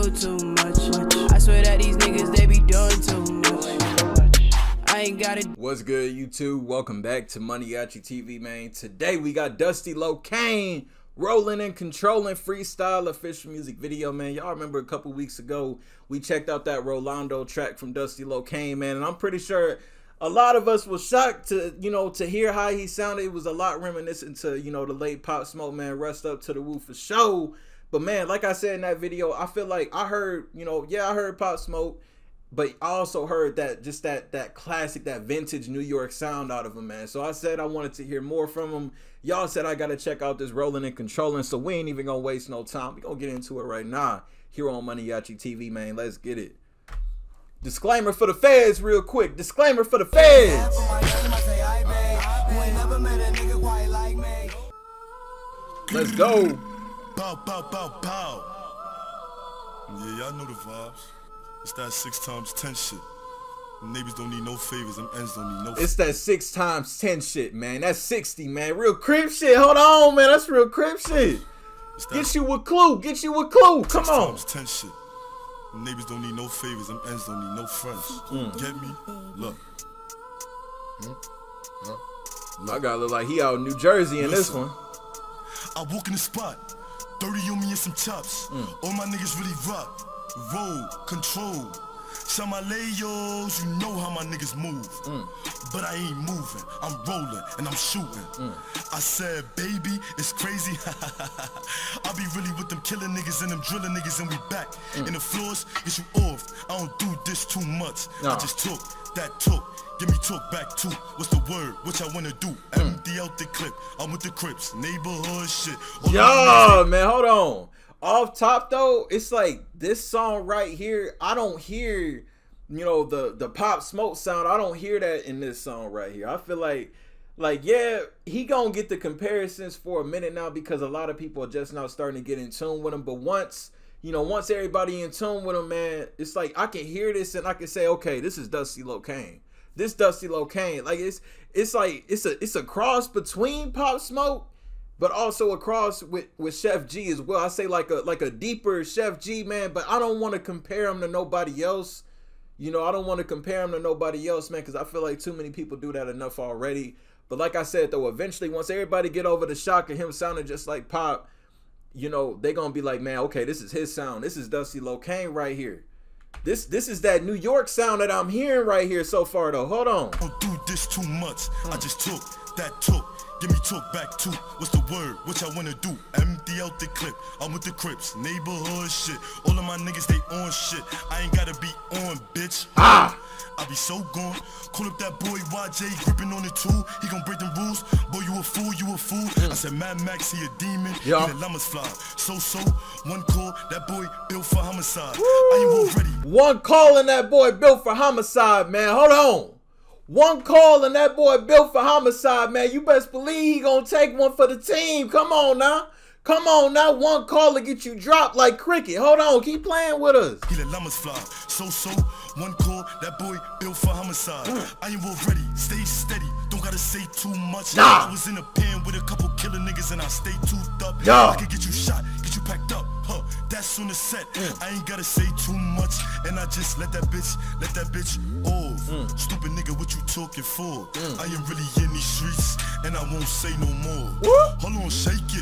doing too much. I swear that these niggas, they be doing too much. I ain't got it. What's good, YouTube? Welcome back to Moneyyachi TV, man. Today we got Dusty Locane rolling and controlling freestyle official music video, man. Y'all remember a couple weeks ago we checked out that Rolando track from Dusty Locane, man, and I'm pretty sure a lot of us was shocked to, to hear how he sounded. It was a lot reminiscent to, the late Pop Smoke, man. Rest up to the Woo for show. But man, like I said in that video, I feel like I heard, I heard Pop Smoke, but I also heard that just that classic, that vintage New York sound out of him, man. So I said I wanted to hear more from him. Y'all said I gotta check out this rolling and controlling, so we ain't even gonna waste no time. We gonna get into it right now here on Moneyyachi TV, man. Let's get it. Disclaimer for the feds real quick. Disclaimer for the feds. Let's go. Bow, bow, bow, bow. Yeah, y'all know the vibes. It's that 6 times 10 shit. Them neighbors don't need no favors. Them ends don't need no favors. It's that 6 times 10 shit, man. That's 60, man. Real crib shit. Hold on, man. That's real crib shit. Get you a clue. Get you a clue. Come on. 6 times 10 shit. Them neighbors don't need no favors. Them ends don't need no friends. Get me? Look. My guy look like he out in New Jersey in this one. I walk in the spot. 30 on me and some chops. All my niggas really rock. Roll, control. Some my layos, you know how my niggas move. But I ain't moving, I'm rolling and I'm shooting. I said, baby, it's crazy. I be really with them killing niggas and them drilling niggas, and we back. In the floors, get you off. I don't do this too much. I just took, that took. Give me talk back too. What's the word? What y'all wanna do? Empty out the clip. I'm with the Crips, neighborhood shit. Yo, man, hold on. Off top though, it's like this song right here, I don't hear, the Pop Smoke sound. I don't hear that in this song right here. I feel like yeah, he gonna get the comparisons for a minute now because a lot of people are just now starting to get in tune with him. But once everybody in tune with him, man, it's like I can hear this and I can say, okay, this is Dusty Locane. This Dusty Locane, like it's a cross between Pop Smoke, but also a cross with Chef G as well. I say like a deeper Chef G, man, but I don't want to compare him to nobody else. I don't want to compare him to nobody else, man, because I feel like too many people do that enough already. But like I said, though, eventually, once everybody get over the shock of him sounding just like Pop, they gonna be like, man, okay, this is his sound. This is Dusty Locane right here. This is that New York sound that I'm hearing right here so far, though. Hold on. Don't do this too much. I just took, that took. Give me talk back too. What's the word? What y'all wanna do? Empty out the clip. I'm with the Crips, neighborhood shit. All of my niggas, they on shit. I ain't gotta be on, bitch. I be so gone. Call up that boy YJ, gripping on the tool. He gon' break the rules. Boy, you a fool, you a fool. I said Mad Max, he a demon. Yeah. He the llamas fly. So, one call, that boy built for homicide. I ain't ready. One call and that boy built for homicide, man. Hold on. One call and that boy built for homicide, man. You best believe he gonna take one for the team. Come on now. Come on now. One call to get you dropped like cricket. Hold on. Keep playing with us. He let llamas fly. So, one call, that boy built for homicide. I ain't ready. Stay steady. Don't gotta say too much. I was in a pen with a couple killer niggas and I stay toothed up. I can get you shot, get you packed up. That's on the set. I ain't gotta say too much, and I just let that bitch off. Stupid nigga, what you talking for? I ain't really in these streets, and I won't say no more. Hold on, shake it.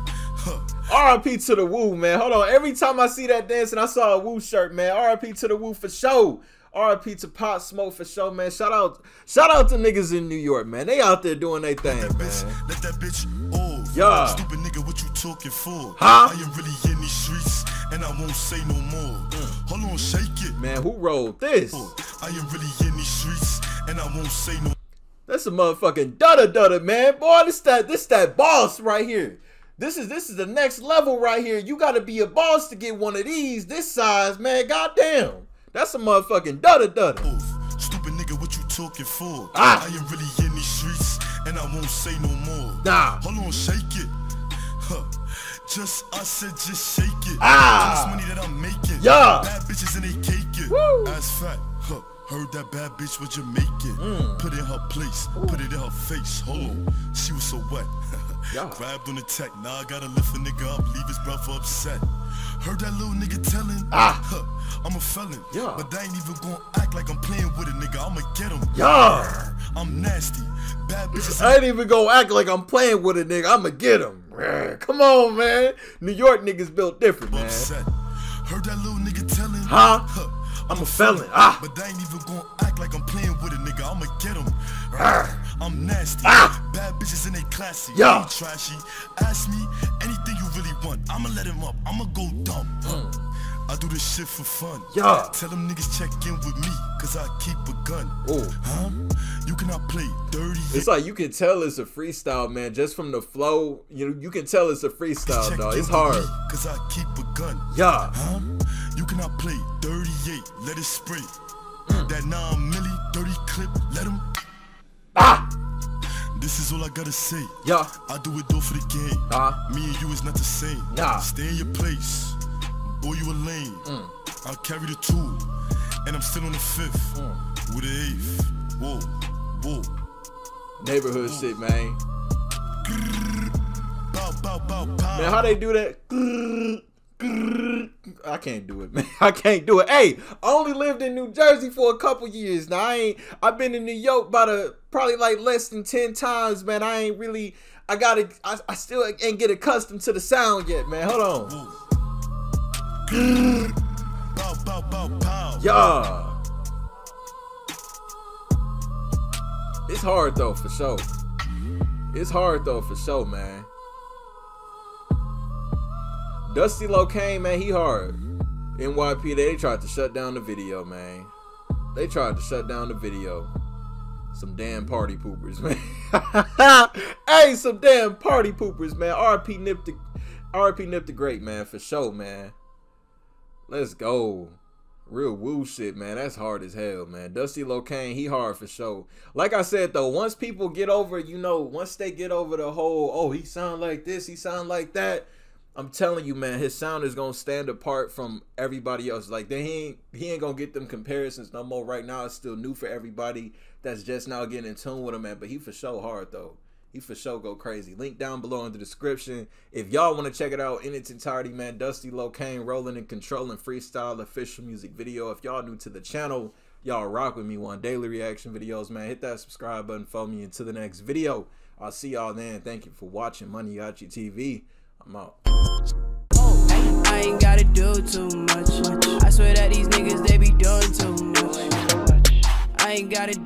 RIP to the Woo, man. Hold on. Every time I see that dance and I saw a Woo shirt, man. RIP to the Woo for show. RIP to Pop Smoke for show, man. Shout out to niggas in New York, man. They out there doing their thing, let that bitch off. Yeah. Stupid nigga, what you talking for? I ain't really in these streets, and I won't say no more. Hold on, shake it. Man, who rolled this? I ain't really in these streets, and I won't say no. That's a motherfucking dudda, man. Boy, this that boss right here. This is the next level right here. You gotta be a boss to get one of these this size, man. Goddamn. That's a motherfucking dudda. Stupid nigga, what you talking for? I ain't really in these streets, and I won't say no more. Hold on, shake it. I said just shake it. This money that I'm making. Bad bitches and they cake it. That's fat. Heard that bad bitch was Jamaican. Put it in her place, put it in her face. Hold on, she was so wet. Grabbed on the tech, now I gotta lift a nigga up, leave his brother upset. Heard that little nigga telling, I'm a felon, Yeah. but I ain't even gonna act like I'm playing with a nigga. I'ma get him. Yeah. I'm nasty, bad bitches. I ain't even gonna act like I'm playing with a nigga. I'ma get him. Come on, man. New York niggas built different, man. Upset. Heard that little nigga telling, I'm a felon. but I ain't even gonna act like I'm playing with a nigga. I'ma get him. I'm nasty, bad bitches in they classy. Yeah. Ain't trashy. Ask me anything you really want. I'ma let him up. I'ma go dumb. I do this shit for fun. Yeah. Tell them niggas check in with me, cause I keep a gun. Ooh. You cannot play dirty. It's like you can tell it's a freestyle, man. Just from the flow, you can tell it's a freestyle, Check dog. in It's with hard. me, cause I keep a gun. Yeah. You cannot play 38, let it spray. That 9 milli, dirty clip, let him. This is all I gotta say. Yeah. I do it though for the game. Me and you is not the same. Nah. Stay in your place. Boy, you a lame. I'll carry the 2, and I'm still on the 5th with the 8th. Whoa, whoa. Neighborhood shit, man. Bow, bow, bow, bow. Man, how they do that? I can't do it, man. I can't do it. Hey, I only lived in New Jersey for a couple years. Now I've been in New York probably like less than 10 times, man. I still ain't get accustomed to the sound yet, man. Hold on. Bow, bow, bow, bow. Yeah. It's hard though, for sure. It's hard though, for sure, man. Dusty Locane, man, he hard. NYP, they tried to shut down the video, man. They tried to shut down the video. Some damn party poopers, man. Hey, some damn party poopers, man. RP Nip the Great, man, for sure, man. Let's go. Real woo shit, man. That's hard as hell, man. Dusty Locane, he hard for sure. Like I said, though, once people get over, once they get over the whole, oh, he sound like this, he sound like that, I'm telling you, man, his sound is gonna stand apart from everybody else. Like, he ain't gonna get them comparisons no more. Right now, it's still new for everybody that's just now getting in tune with him, man. But he for sure hard, though. He for sure go crazy. Link down below in the description. If y'all want to check it out in its entirety, man, Dusty Locane, Rolling and Controlling Freestyle official music video. If y'all new to the channel, y'all rock with me on daily reaction videos, man. Hit that subscribe button for me until the next video. I'll see y'all then. Thank you for watching Moneyyachi TV. I'm out. I ain't gotta do too much. I swear that these niggas, they be doing too much. I ain't gotta